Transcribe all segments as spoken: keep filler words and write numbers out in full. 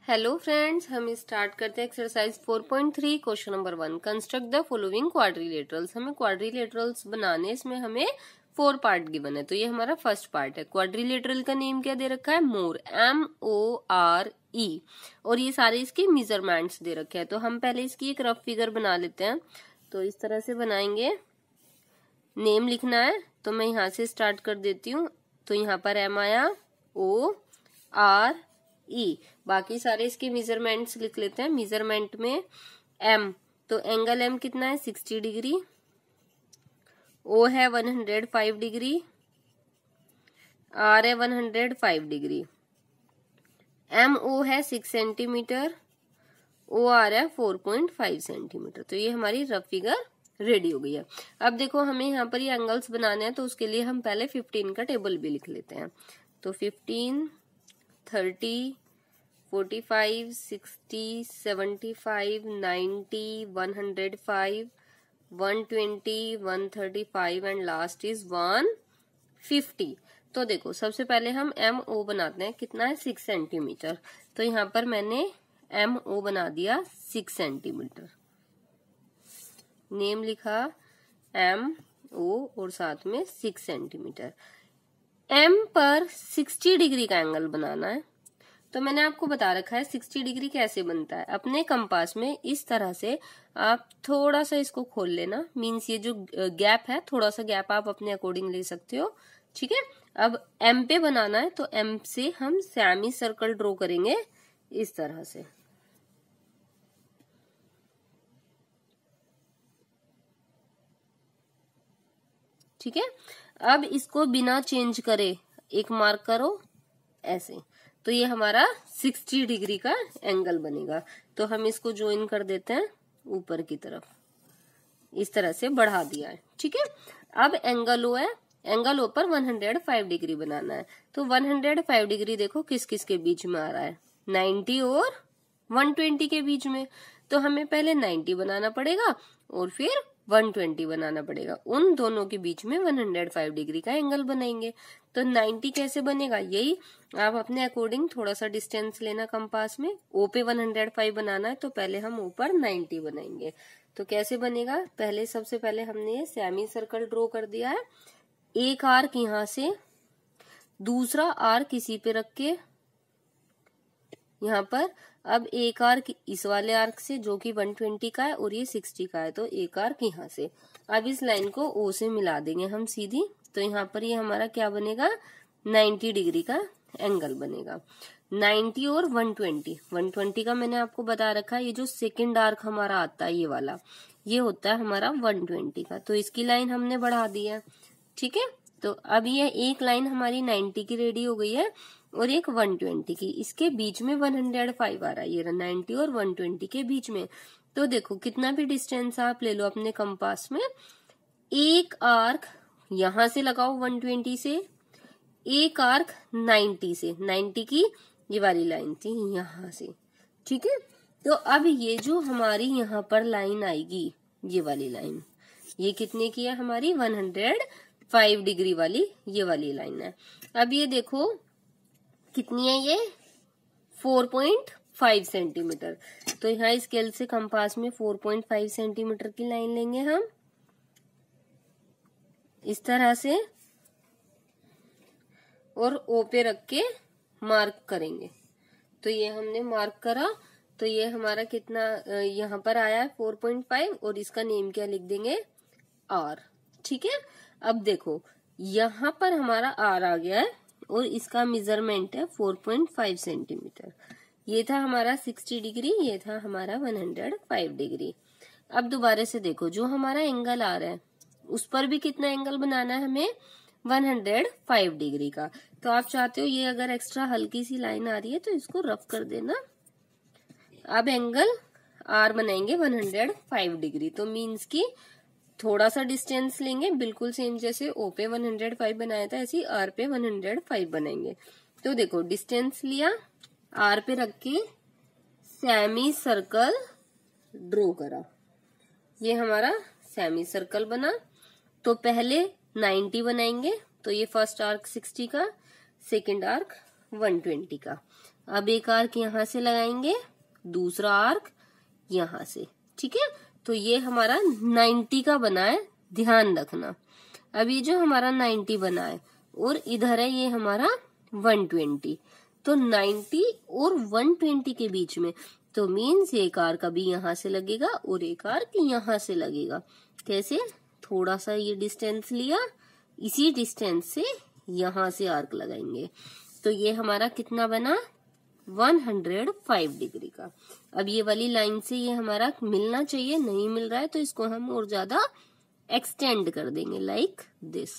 Hello friends, हम start करते हैं exercise four point three question number one. Construct the following quadrilaterals. हमें quadrilaterals बनाने, इसमें हमें फोर पार्ट गिवन है। तो ये हमारा फर्स्ट पार्ट है। क्वाड्रिलेटरल का नेम क्या दे रखा है? More, M O R E. और ये सारे इसके मेजरमेंट्स दे रखे हैं। तो हम पहले इसकी एक रफ फिगर बना लेते हैं। तो इस तरह से बनाएंगे। नेम लिखना है तो मैं यहाँ से स्टार्ट कर देती हूँ। तो यहाँ पर एम आया, ओ आर ई, बाकी सारे इसके मेजरमेंट्स लिख लेते हैं। मेजरमेंट में एम, तो एंगल एम कितना है? Sixty degree. ओ है one hundred five degree. R है one hundred five degree. M O है सिक्स सेंटीमीटर। ओ आर है फोर पॉइंट फाइव सेंटीमीटर। तो ये हमारी रफ फिगर रेडी हो गई है। अब देखो, हमें यहाँ पर ये एंगल्स बनाने हैं, तो उसके लिए हम पहले फिफ्टीन का टेबल भी लिख लेते हैं। तो fifteen, thirty, forty five, sixty, seventy five, ninety, one hundred five, one twenty, one thirty five and last is one fifty. तो देखो, सबसे पहले हम एम ओ बनाते हैं। कितना है? Six centimetre. तो यहाँ पर मैंने एम ओ बना दिया सिक्स सेंटीमीटर। नेम लिखा एम ओ और साथ में सिक्स सेंटीमीटर। एम पर सिक्सटी डिग्री का एंगल बनाना है। तो मैंने आपको बता रखा है सिक्सटी डिग्री कैसे बनता है। अपने कंपास में इस तरह से आप थोड़ा सा इसको खोल लेना। मीन्स ये जो गैप है, थोड़ा सा गैप आप अपने अकॉर्डिंग ले सकते हो। ठीक है। अब एम पे बनाना है, तो एम से हम सेमी सर्कल ड्रॉ करेंगे इस तरह से। ठीक है। अब इसको बिना चेंज करे एक मार्क करो ऐसे। तो ये हमारा सिक्सटी डिग्री का एंगल बनेगा। तो हम इसको ज्वाइन कर देते हैं ऊपर की तरफ। इस तरह से बढ़ा दिया है। ठीक है। अब एंगल ओ है, एंगल ओ पर वन हंड्रेड फाइव डिग्री बनाना है। तो वन हंड्रेड फाइव डिग्री देखो किस किस के बीच में आ रहा है? नाइन्टी और वन ट्वेंटी के बीच में। तो हमें पहले नाइन्टी बनाना पड़ेगा और फिर वन ट्वेंटी बनाना पड़ेगा। उन दोनों के बीच में वन हंड्रेड फाइव डिग्री का एंगल बनाएंगे। तो नाइन्टी कैसे बनेगा? यही आप अपने अकॉर्डिंग थोड़ा सा डिस्टेंस लेना कंपास में। ओ पे वन हंड्रेड फाइव बनाना है, तो पहले हम ओ पर नाइन्टी बनाएंगे। तो कैसे बनेगा? पहले सबसे पहले हमने ये सेमी सर्कल ड्रॉ कर दिया है। एक आर्क यहाँ से, दूसरा आर्क इसी पे रख के यहाँ पर। अब एक आर्क इस वाले आर्क से, जो कि वन ट्वेंटी का है और ये सिक्सटी का है, तो एक आर्क यहाँ से। अब इस लाइन को ओ से मिला देंगे हम सीधी। तो यहाँ पर ये हमारा क्या बनेगा? नाइन्टी डिग्री का एंगल बनेगा। नाइन्टी और वन ट्वेंटी, वन ट्वेंटी का मैंने आपको बता रखा है। ये जो सेकंड आर्क हमारा आता है, ये वाला, ये होता है हमारा वन ट्वेंटी का। तो इसकी लाइन हमने बढ़ा दी है। ठीक है। तो अब ये एक लाइन हमारी नाइन्टी की रेडी हो गई है और एक वन ट्वेंटी की। इसके बीच में वन हंड्रेड फाइव आ रहा है, ये नाइन्टी और वन ट्वेंटी के बीच में। तो देखो, कितना भी डिस्टेंस आप ले लो अपने कंपास में, एक आर्क यहां से लगाओ वन ट्वेंटी से, एक आर्क नाइन्टी से। नाइन्टी की ये वाली लाइन थी यहां से। ठीक है। तो अब ये जो हमारी यहाँ पर लाइन आएगी, ये वाली लाइन, ये कितने की है? हमारी वन हंड्रेड फाइव डिग्री वाली ये वाली लाइन है। अब ये देखो कितनी है? ये फोर पॉइंट फाइव सेंटीमीटर। तो यहाँ स्केल से कंपास में फोर पॉइंट फाइव सेंटीमीटर की लाइन लेंगे हम इस तरह से, और ओ पे रख के मार्क करेंगे। तो ये हमने मार्क करा। तो ये हमारा कितना यहाँ पर आया है? Four point five. और इसका नेम क्या लिख देंगे? आर। ठीक है। अब देखो, यहाँ पर हमारा आर आ गया है और इसका मेजरमेंट है फोर पॉइंट फाइव सेंटीमीटर। ये था हमारा सिक्सटी डिग्री, ये था हमारा वन हंड्रेड फाइव डिग्री। अब दोबारा से देखो, जो हमारा एंगल आ रहा है उस पर भी कितना एंगल बनाना है हमें? वन हंड्रेड फाइव डिग्री का। तो आप चाहते हो ये अगर एक्स्ट्रा हल्की सी लाइन आ रही है तो इसको रफ कर देना। अब एंगल आर बनाएंगे वन हंड्रेड फाइव डिग्री। तो मीन्स की थोड़ा सा डिस्टेंस लेंगे, बिल्कुल सेम जैसे ओ पे वन हंड्रेड फाइव बनाया था, ऐसे आर पे वन हंड्रेड फाइव बनाएंगे। तो देखो, डिस्टेंस लिया, आर पे रख के सेमी सर्कल ड्रॉ करा। ये हमारा सेमी सर्कल बना। तो पहले नाइन्टी बनाएंगे। तो ये फर्स्ट आर्क सिक्सटी का, सेकेंड आर्क वन ट्वेंटी का। अब एक आर्क यहाँ से लगाएंगे, दूसरा आर्क यहाँ से, ठीक है। तो ये हमारा नाइन्टी का बना है, ध्यान रखना। अब ये जो हमारा नाइन्टी बना है और इधर है ये हमारा वन ट्वेंटी, तो नाइन्टी और वन ट्वेंटी के बीच में, तो मीन्स एक आर्क अभी यहाँ से लगेगा और एक आर्क यहाँ से लगेगा। कैसे? थोड़ा सा ये डिस्टेंस लिया, इसी डिस्टेंस से यहाँ से आर्क लगाएंगे, तो ये हमारा कितना बना? वन हंड्रेड फाइव डिग्री का। अब ये वाली लाइन से ये हमारा मिलना चाहिए, नहीं मिल रहा है तो इसको हम और ज्यादा एक्सटेंड कर देंगे लाइक दिस,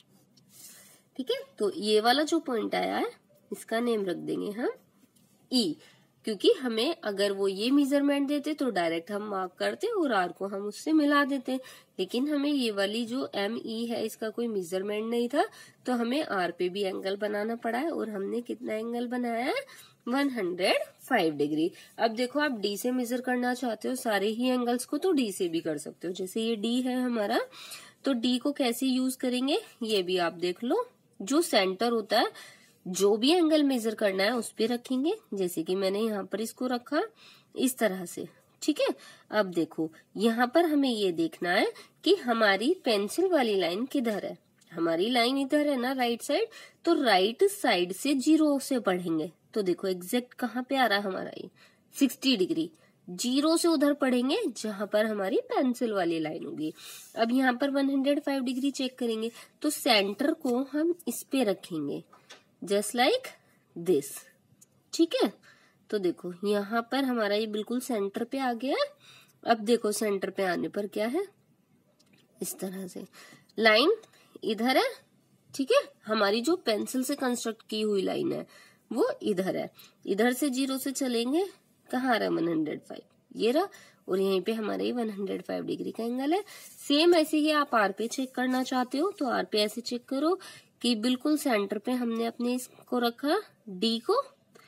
ठीक है। तो ये वाला जो पॉइंट आया है इसका नेम रख देंगे हम ई, क्योंकि हमें अगर वो ये मेजरमेंट देते तो डायरेक्ट हम मार्क करते और आर को हम उससे मिला देते, लेकिन हमें ये वाली जो एम ई है इसका कोई मेजरमेंट नहीं था, तो हमें आर पे भी एंगल बनाना पड़ा है और हमने कितना एंगल बनाया है? One hundred five degree. अब देखो आप डी से मेजर करना चाहते हो सारे ही एंगल्स को तो डी से भी कर सकते हो। जैसे ये डी है हमारा, तो डी को कैसे यूज करेंगे ये भी आप देख लो। जो सेंटर होता है, जो भी एंगल मेजर करना है उस पे रखेंगे, जैसे कि मैंने यहाँ पर इसको रखा इस तरह से, ठीक है। अब देखो यहाँ पर हमें ये देखना है कि हमारी पेंसिल वाली लाइन किधर है। हमारी लाइन इधर है ना, राइट साइड, तो राइट साइड से जीरो से पढ़ेंगे। तो देखो एग्जैक्ट कहाँ पे आ रहा है हमारा ये सिक्सटी डिग्री, जीरो से उधर पढ़ेंगे जहां पर हमारी पेंसिल वाली लाइन होगी। अब यहाँ पर one hundred five degree check करेंगे, तो सेंटर को हम इस पे रखेंगे जस्ट लाइक दिस, ठीक है। तो देखो यहाँ पर हमारा ये बिल्कुल सेंटर पे आ गया है। अब देखो सेंटर पे आने पर क्या है, इस तरह से लाइन इधर है, ठीक है। हमारी जो पेंसिल से कंस्ट्रक्ट की हुई लाइन है वो इधर है, इधर से जीरो से चलेंगे, कहाँ रहा वन हंड्रेड फाइव, ये रहा, और यहीं पे हमारे ये वन हंड्रेड फाइव डिग्री का एंगल है। सेम ऐसे ही आप आर पे चेक करना चाहते हो तो आर पे ऐसे चेक करो कि बिल्कुल सेंटर पे हमने अपने इसको रखा, डी को,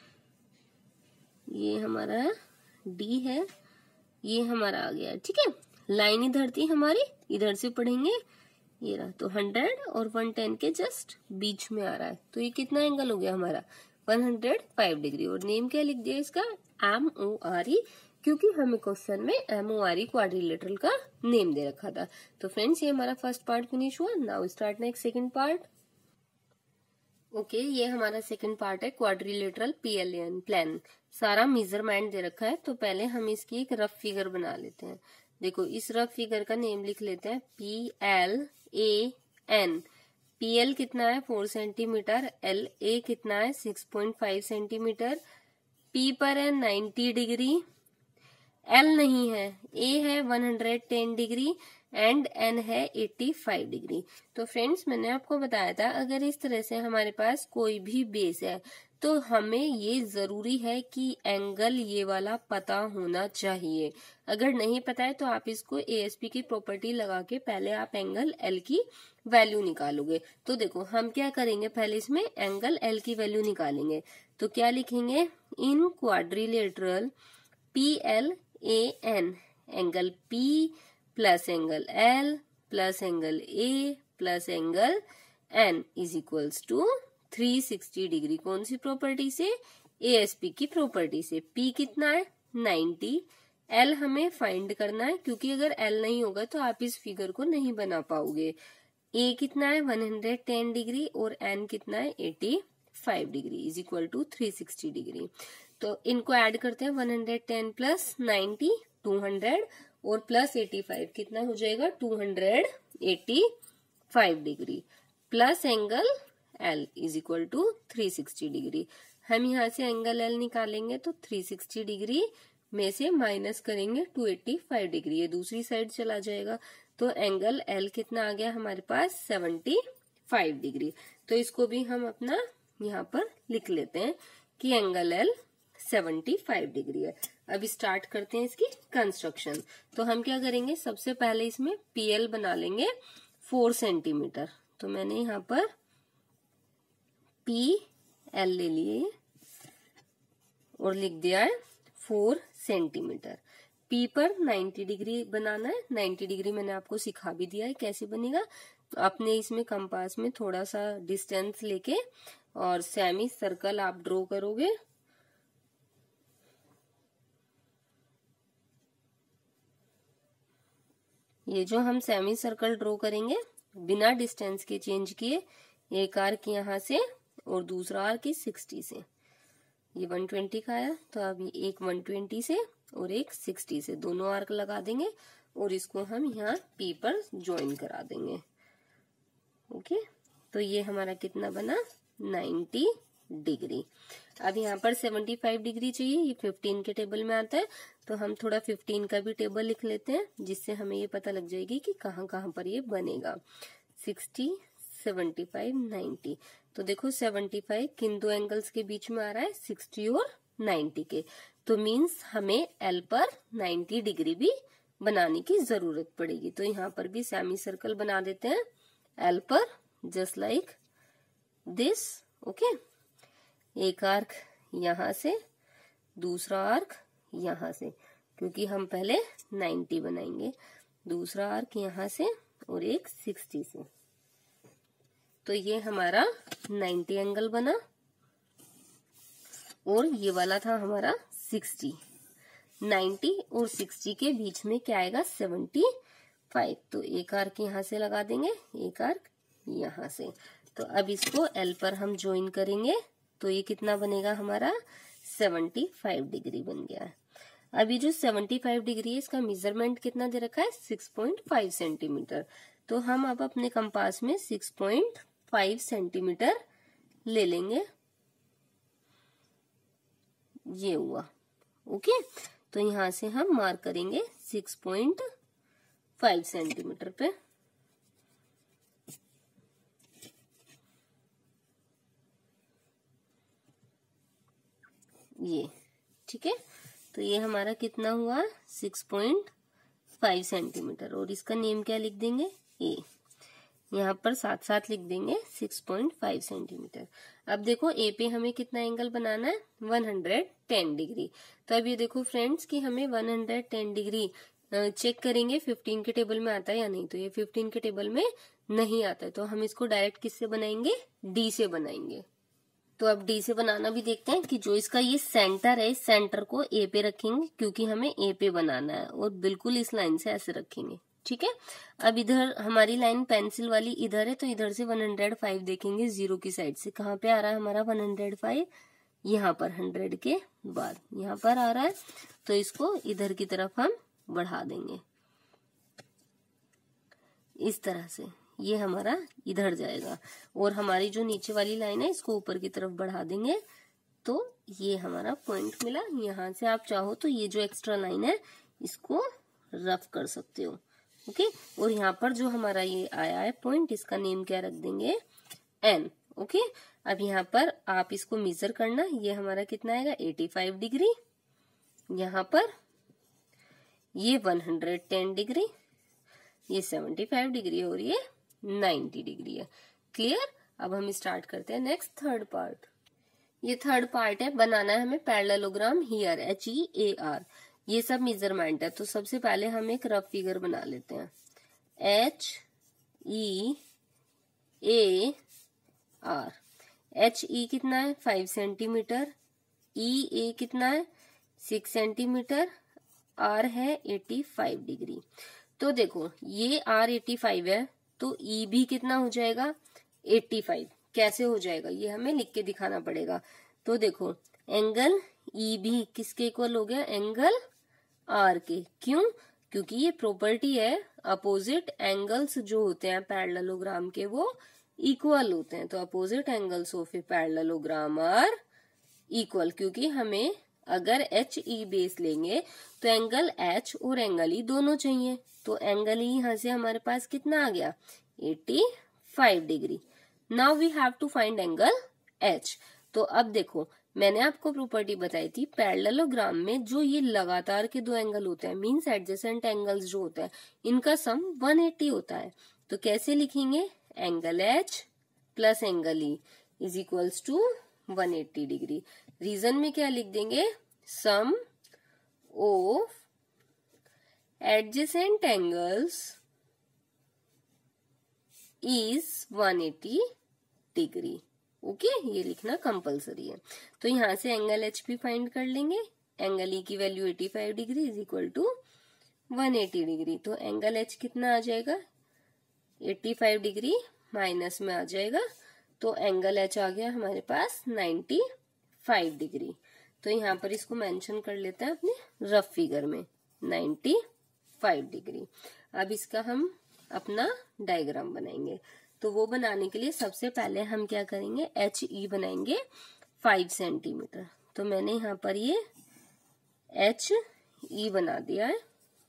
ये हमारा डी है, ये हमारा आ गया, ठीक है। लाइन इधर थी हमारी, इधर से पढ़ेंगे, ये रहा, तो हंड्रेड और वन टेन के जस्ट बीच में आ रहा है, तो ये कितना एंगल हो गया हमारा? One hundred five degree. और नेम क्या लिख दिया इसका? एम ओ आर ई, क्योंकि हमें क्वेश्चन में M O R E quadrilateral का नेम दे रखा था। तो फ्रेंड्स ये हमारा फर्स्ट पार्ट फिनिश हुआ। Now start next second part. Okay okay, ये हमारा सेकंड पार्ट है quadrilateral P L N plan. सारा मेजरमेंट दे रखा है, तो पहले हम इसकी एक रफ फिगर बना लेते हैं। देखो इस रफ फिगर का नेम लिख लेते हैं P L A N. P L कितना है? Four centimetre. एल ए कितना है? Six point five centimetre. P पर है नाइन्टी डिग्री, एल नहीं है, ए है one hundred ten degree and N है एटी फाइव डिग्री। तो फ्रेंड्स मैंने आपको बताया था अगर इस तरह से हमारे पास कोई भी बेस है तो हमें ये जरूरी है कि एंगल ये वाला पता होना चाहिए। अगर नहीं पता है तो आप इसको एएसपी की प्रॉपर्टी लगा के पहले आप एंगल एल की वैल्यू निकालोगे। तो देखो हम क्या करेंगे, पहले इसमें एंगल एल की वैल्यू निकालेंगे। तो क्या लिखेंगे? In quadrilateral P L A N, angle P plus angle L plus angle A plus angle N is equals to three sixty degree. कौन सी प्रॉपर्टी से? एएसपी की प्रॉपर्टी से। पी कितना है? नाइन्टी। एल हमें फाइंड करना है, क्योंकि अगर एल नहीं होगा तो आप इस फिगर को नहीं बना पाओगे। ए कितना है? वन हंड्रेड टेन डिग्री और एन कितना है? Eighty five degree is equal to three sixty degree. तो इनको ऐड करते हैं, one hundred ten plus ninety two hundred और प्लस एटी फाइव कितना हो जाएगा? Two hundred eighty five degree plus angle L is equal to three sixty degree. हम यहाँ से एंगल एल निकालेंगे तो थ्री सिक्सटी डिग्री में से माइनस करेंगे टू एटी फाइव डिग्री, ये दूसरी साइड चला जाएगा। तो एंगल एल कितना आ गया हमारे पास? Seventy five degree. तो इसको भी हम अपना यहाँ पर लिख लेते हैं कि angle L seventy five degree है। अब स्टार्ट करते हैं इसकी कंस्ट्रक्शन। तो हम क्या करेंगे, सबसे पहले इसमें पीएल बना लेंगे फोर सेंटीमीटर। तो मैंने यहाँ पर पी एल ले लिए और लिख दिया है फोर सेंटीमीटर। पी पर नाइन्टी डिग्री बनाना है। नाइन्टी डिग्री मैंने आपको सिखा भी दिया है कैसे बनेगा। आपने इसमें कंपास में थोड़ा सा डिस्टेंस लेके और सेमी सर्कल आप ड्रॉ करोगे ये जो हम सेमी सर्कल ड्रॉ करेंगे बिना डिस्टेंस के चेंज किए, एक आर्क यहाँ से और दूसरा आर्क इस सिक्सटी से, ये वन ट्वेंटी का आया तो अभी एक वन ट्वेंटी से और एक सिक्सटी से दोनों आर्क लगा देंगे और इसको हम यहाँ पी पर ज्वाइन करा देंगे। ओके, तो ये हमारा कितना बना नाइन्टी डिग्री। अब यहाँ पर सेवेंटी फाइव डिग्री चाहिए, ये फिफ्टीन के टेबल में आता है तो हम थोड़ा फिफ्टीन का भी टेबल लिख लेते हैं जिससे हमें ये पता लग जाएगी कि कहाँ कहाँ पर ये बनेगा। Sixty, seventy five, ninety. तो देखो सेवेंटी फाइव किन दो एंगल्स के बीच में आ रहा है, सिक्सटी और नाइन्टी के, तो मीन्स हमें एल पर नाइन्टी डिग्री भी बनाने की जरूरत पड़ेगी। तो यहाँ पर भी सेमी सर्कल बना देते हैं एल पर, जस्ट लाइक दिस। ओके, एक आर्क यहाँ से, दूसरा आर्क यहाँ से, क्योंकि हम पहले नाइन्टी बनाएंगे, दूसरा आर्क यहाँ से और एक सिक्सटी से। तो ये हमारा नाइन्टी एंगल बना और ये वाला था हमारा सिक्सटी। नाइन्टी और सिक्सटी के बीच में क्या आएगा, सेवेंटी फाइव। तो एक आर्क यहाँ से लगा देंगे, एक आर्क यहाँ से। तो अब इसको एल पर हम ज्वाइन करेंगे तो ये कितना बनेगा हमारा सेवेंटी फाइव डिग्री बन गया है। अभी जो सेवेंटी फाइव डिग्री है इसका मेजरमेंट कितना दे रखा है, सिक्स पॉइंट फाइव सेंटीमीटर। तो हम अब अपने कंपास में सिक्स पॉइंट फाइव सेंटीमीटर ले लेंगे, ये हुआ। ओके, तो यहां से हम मार्क करेंगे सिक्स पॉइंट फाइव सेंटीमीटर पे। ये ठीक है, तो ये हमारा कितना हुआ, सिक्स पॉइंट फाइव सेंटीमीटर और इसका नेम क्या लिख देंगे, ए। यहाँ पर साथ साथ लिख देंगे सिक्स पॉइंट फाइव सेंटीमीटर। अब देखो ए पे हमें कितना एंगल बनाना है, वन हंड्रेड टेन डिग्री। तो अब ये देखो फ्रेंड्स कि हमें one hundred ten degree check करेंगे फिफ्टीन के टेबल में आता है या नहीं। तो ये फिफ्टीन के टेबल में नहीं आता है तो हम इसको डायरेक्ट किससे बनाएंगे, डी से बनाएंगे। तो अब डी से बनाना भी देखते हैं कि जो इसका ये सेंटर है, इस सेंटर को ए पे रखेंगे क्योंकि हमें ए पे बनाना है और बिल्कुल इस लाइन से ऐसे रखेंगे। ठीक है, अब इधर हमारी लाइन पेंसिल वाली इधर है तो इधर से वन हंड्रेड फाइव देखेंगे जीरो की साइड से। कहाँ पे आ रहा है हमारा वन हंड्रेड फाइव, यहाँ पर हंड्रेड के बाद यहाँ पर आ रहा है तो इसको इधर की तरफ हम बढ़ा देंगे इस तरह से, ये हमारा इधर जाएगा और हमारी जो नीचे वाली लाइन है इसको ऊपर की तरफ बढ़ा देंगे तो ये हमारा पॉइंट मिला। यहाँ से आप चाहो तो ये जो एक्स्ट्रा लाइन है इसको रफ कर सकते हो। ओके, और यहाँ पर जो हमारा ये आया है पॉइंट, इसका नेम क्या रख देंगे, एन। ओके, अब यहाँ पर आप इसको मेजर करना, ये हमारा कितना आएगा, एटी फाइव डिग्री। यहाँ पर ये वन हंड्रेड टेन डिग्री, ये सेवेंटी फाइव डिग्री और ये नाइन्टी डिग्री है। क्लियर। अब हम स्टार्ट करते हैं नेक्स्ट थर्ड पार्ट। ये थर्ड पार्ट है, बनाना है हमें parallelogram here, H E A R. ये सब मेजरमेंट है तो सबसे पहले हम एक रफ फिगर बना लेते हैं। H E A R, H E कितना है फाइव सेंटीमीटर, ई ए कितना है सिक्स सेंटीमीटर, आर है एटी फाइव डिग्री। तो देखो ये आर एटी फाइव है तो ई भी कितना हो जाएगा, एटी फाइव। कैसे हो जाएगा ये हमें लिख के दिखाना पड़ेगा। तो देखो एंगल ई भी किसके इक्वल हो गया, एंगल आर के। क्यों, क्योंकि ये प्रॉपर्टी है अपोजिट एंगल्स जो होते हैं पैरेललोग्राम के वो इक्वल होते हैं। तो opposite angles of a parallelogram are equal, क्योंकि हमें अगर एच ई बेस लेंगे तो एंगल एच और एंगल ई दोनों चाहिए। तो एंगल ई यहां से हमारे पास कितना आ गया, eighty five degree. Now we have to find angle H. तो अब देखो मैंने आपको प्रॉपर्टी बताई थी पैरेललोग्राम में जो ये लगातार के दो एंगल होते हैं, मींस एडजेसेंट एंगल्स जो होते हैं, इनका सम वन एटी होता है। तो कैसे लिखेंगे, angle H plus angle E is equals to one eighty degree. Reason में क्या लिख देंगे, sum of adjacent angles is one eighty degree. Okay, ये लिखना कंपलसरी है। तो यहां से एंगल एच भी फाइंड कर लेंगे। एंगल ई की value eighty five degree is equal to one eighty degree. तो एंगल एच कितना आ जाएगा, एटी फाइव डिग्री माइनस में आ जाएगा। तो एंगल एच आ गया हमारे पास नाइन्टी फाइव डिग्री। तो यहाँ पर इसको मेंशन कर लेते हैं अपने रफ फिगर में, नाइन्टी फाइव डिग्री। अब इसका हम अपना डायग्राम बनाएंगे। तो वो बनाने के लिए सबसे पहले हम क्या करेंगे, एच ई बनाएंगे फाइव सेंटीमीटर। तो मैंने यहाँ पर ये एच ई बना दिया है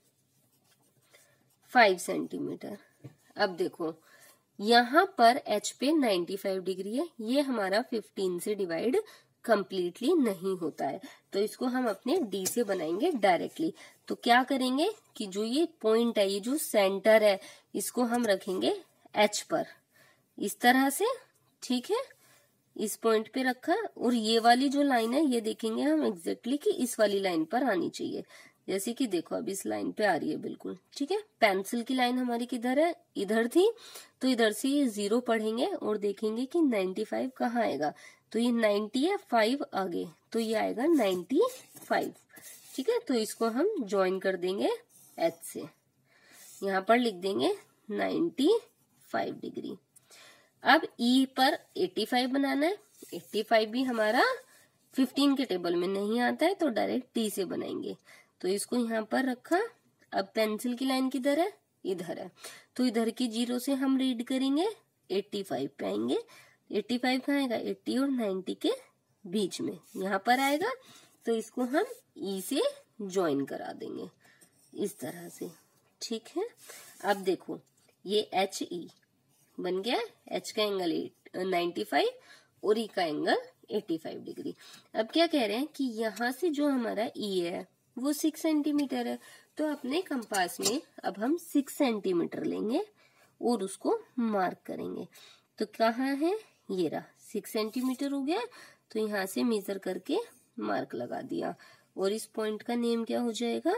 फाइव सेंटीमीटर। अब देखो यहाँ पर एच पे नाइन्टी फाइव डिग्री है, ये हमारा फिफ्टीन से डिवाइड कंप्लीटली नहीं होता है। तो इसको हम अपने डी से बनाएंगे डायरेक्टली। तो क्या करेंगे कि जो ये पॉइंट है, ये जो सेंटर है, इसको हम रखेंगे एच पर इस तरह से, ठीक है। इस पॉइंट पे रखा और ये वाली जो लाइन है ये देखेंगे हम एग्जैक्टली कि इस वाली लाइन पर आनी चाहिए। जैसे कि देखो अब इस लाइन पे आ रही है बिल्कुल, ठीक है। पेंसिल की लाइन हमारी किधर है, इधर थी। तो इधर से ये जीरो पढ़ेंगे और देखेंगे कि नाइन्टी फाइव कहाँ आएगा। तो ये नाइन्टी है, फाइव आगे, तो ये आएगा नाइन्टी फाइव, ठीक है। तो इसको हम ज्वाइन कर देंगे एच से, यहाँ पर लिख देंगे नाइन्टी फाइव डिग्री। अब ई पर एटी फाइव बनाना है। एटी फाइव भी हमारा फिफ्टीन के टेबल में नहीं आता है, तो डायरेक्ट टी से बनाएंगे। तो इसको यहाँ पर रखा। अब पेंसिल की लाइन किधर है, इधर है। तो इधर की जीरो से हम रीड करेंगे, एटी फाइव पे आएंगे। एटी फाइव कहाँ आएगा, एटी और नाइन्टी के बीच में यहाँ पर आएगा। तो इसको हम ई से ज्वाइन करा देंगे इस तरह से, ठीक है। अब देखो ये एच ई बन गया। एच का एंगल नाइन्टी फाइव और ई का एंगल एटी फाइव डिग्री। अब क्या कह रहे हैं कि यहाँ से जो हमारा ई है वो सिक्स सेंटीमीटर है। तो अपने कंपास में अब हम सिक्स सेंटीमीटर लेंगे और उसको मार्क करेंगे। तो कहाँ है, ये रहा, सिक्स सेंटीमीटर हो गया। तो यहाँ से मेजर करके मार्क लगा दिया और इस पॉइंट का नेम क्या हो जाएगा,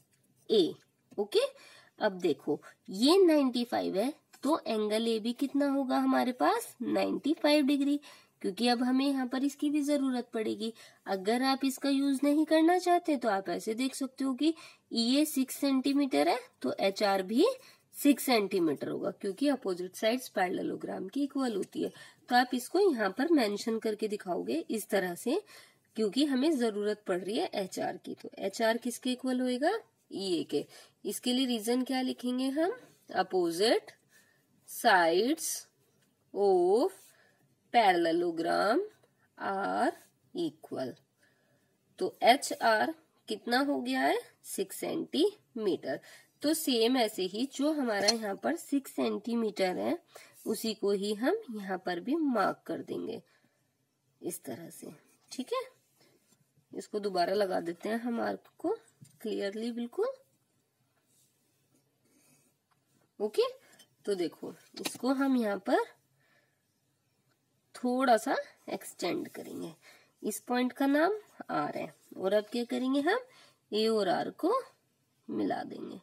ए, ओके। अब देखो ये नाइन्टी फाइव है, तो एंगल ए भी कितना होगा हमारे पास, नाइन्टी फाइव डिग्री, क्योंकि अब हमें यहाँ पर इसकी भी जरूरत पड़ेगी। अगर आप इसका यूज नहीं करना चाहते तो आप ऐसे देख सकते हो कि ये सिक्स सेंटीमीटर है तो एच आर भी सिक्स सेंटीमीटर होगा, क्योंकि अपोजिट साइड्स पैरेललोग्राम की इक्वल होती है। तो आप इसको यहाँ पर मेंशन करके दिखाओगे इस तरह से, क्योंकि हमें जरूरत पड़ रही है एच आर की। तो एच आर किसके इक्वल होएगा, ई ए के। इसके लिए रीजन क्या लिखेंगे हम, opposite sides of parallelogram are equal. तो एच आर कितना हो गया है, सिक्स सेंटीमीटर। तो सेम ऐसे ही जो हमारा यहाँ पर सिक्स सेंटीमीटर है उसी को ही हम यहाँ पर भी मार्क कर देंगे इस तरह से, ठीक है। इसको दोबारा लगा देते हैं हम मार्क को क्लियरली, बिल्कुल ओके। तो देखो इसको हम यहाँ पर थोड़ा सा एक्सटेंड करेंगे। इस पॉइंट का नाम आर है और अब क्या करेंगे, हम ए और आर को मिला देंगे।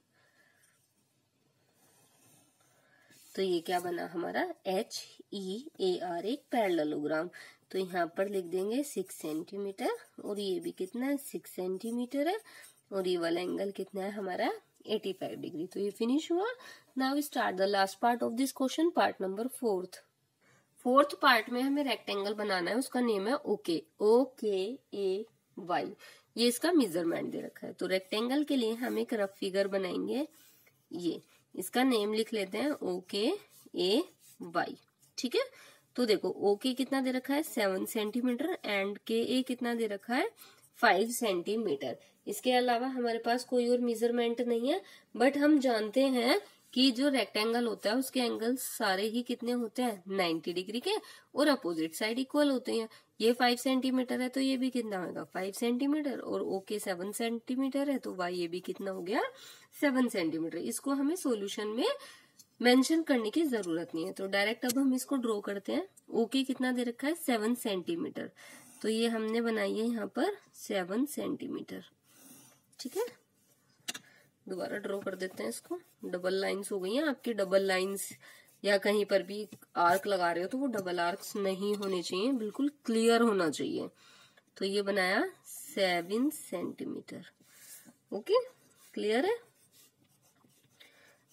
तो ये क्या बना हमारा, एच ई ए आर, एक पैरेललोग्राम। तो यहाँ पर लिख देंगे सिक्स सेंटीमीटर और ये भी कितना है, सिक्स सेंटीमीटर है और ये वाला एंगल कितना है हमारा, एटी फाइव डिग्री। तो ये फिनिश हुआ। Now start the last part of this question, part number fourth. Fourth part में हमें रेक्टेंगल बनाना है, उसका नेम है ओके, ओ के ए वाई। ये इसका मेजरमेंट दे रखा है। तो रेक्टेंगल के लिए हम एक रफ फिगर बनाएंगे। ये इसका नेम लिख लेते हैं ओ के ए वाई, ठीक है। तो देखो ओ के कितना दे रखा है, सेवन सेंटीमीटर एंड के ए कितना दे रखा है, फाइव सेंटीमीटर। इसके अलावा हमारे पास कोई और मेजरमेंट नहीं है, बट हम जानते हैं कि जो रेक्टेंगल होता है उसके एंगल्स सारे ही कितने होते हैं, नाइन्टी डिग्री के, और अपोजिट साइड इक्वल होते हैं। ये फाइव सेंटीमीटर है तो ये भी कितना होगा, फाइव सेंटीमीटर, और ओके सेवन सेंटीमीटर है तो वाई ये भी कितना हो गया, सेवन सेंटीमीटर। इसको हमें सॉल्यूशन में मेंशन करने की जरूरत नहीं है। तो डायरेक्ट अब हम इसको ड्रॉ करते हैं। ओके कितना दे रखा है, सेवन सेंटीमीटर। तो ये हमने बनाई है यहाँ पर सेवन सेंटीमीटर, ठीक है। दोबारा ड्रॉ कर देते हैं इसको। डबल लाइंस हो गई हैं आपकी। डबल लाइंस या कहीं पर भी आर्क लगा रहे हो तो वो डबल आर्क्स नहीं होने चाहिए, बिल्कुल क्लियर होना चाहिए। तो ये बनाया सेवन सेंटीमीटर, ओके, क्लियर है।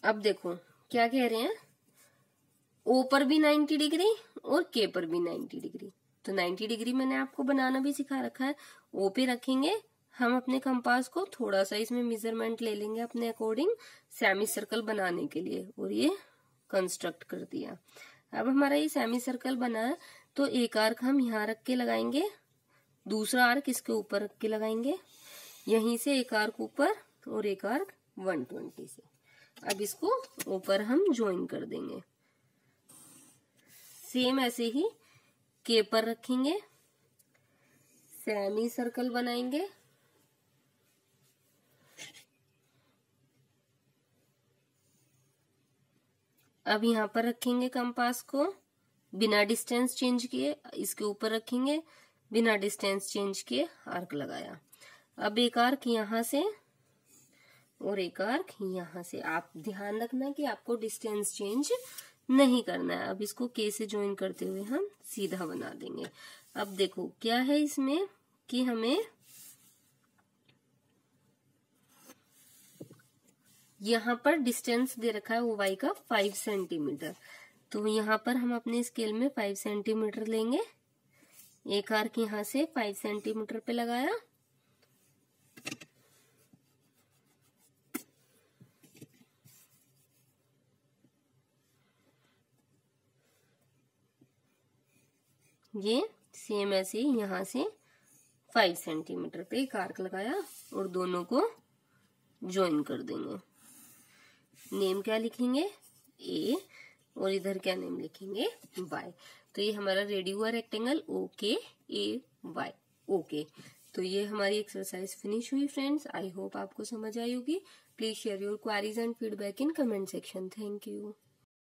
अब देखो क्या कह रहे हैं, ओ पर भी नाइन्टी डिग्री और के पर भी नाइन्टी डिग्री। तो नाइन्टी डिग्री मैंने आपको बनाना भी सिखा रखा है। ओ पे रखेंगे हम अपने कंपास को, थोड़ा सा इसमें मेजरमेंट ले लेंगे अपने अकॉर्डिंग सेमी सर्कल बनाने के लिए, और ये कंस्ट्रक्ट कर दिया। अब हमारा ये सेमी सर्कल बना है, तो एक आर्क हम यहाँ रख के लगाएंगे, दूसरा आर्क इसके ऊपर रख के लगाएंगे, यहीं से एक आर्क ऊपर और एक आर्क वन ट्वेंटी से। अब इसको ऊपर हम ज्वाइन कर देंगे। सेम ऐसे ही के पर रखेंगे, सेमी सर्कल बनाएंगे, अब यहाँ पर रखेंगे कंपास को बिना डिस्टेंस चेंज किए, इसके ऊपर रखेंगे बिना डिस्टेंस चेंज किए, आर्क लगाया। अब एक आर्क यहाँ से और एक आर्क यहाँ से। आप ध्यान रखना कि आपको डिस्टेंस चेंज नहीं करना है। अब इसको के से ज्वाइन करते हुए हम सीधा बना देंगे। अब देखो क्या है इसमें कि हमें यहाँ पर डिस्टेंस दे रखा है ओ वाई का फाइव सेंटीमीटर, तो यहाँ पर हम अपने स्केल में फाइव सेंटीमीटर लेंगे। एक आर्क यहाँ से फाइव सेंटीमीटर पे लगाया, ये सेम ऐसे ही यहाँ से फाइव सेंटीमीटर पे एक आर्क लगाया और दोनों को ज्वाइन कर देंगे। नेम क्या लिखेंगे, ए, और इधर क्या नेम लिखेंगे, वाई। तो ये हमारा रेडी हुआ रेक्टेंगल ओ के ए वाई, ओके। तो ये हमारी एक्सरसाइज फिनिश हुई फ्रेंड्स। आई होप आपको समझ आई होगी। Please share your queries and feedback in comment section. Thank you.